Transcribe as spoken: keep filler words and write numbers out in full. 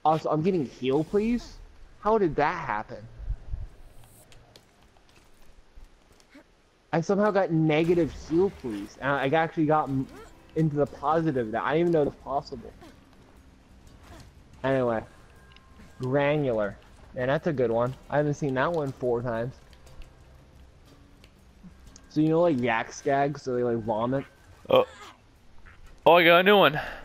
Also, I'm getting heal, please. How did that happen? I somehow got negative heal, please. And I actually got into the positive. That I didn't even know it was possible. Anyway, granular. Man, that's a good one. I haven't seen that one four times. So you know, like yak skag, so they like vomit. Oh, oh, I got a new one.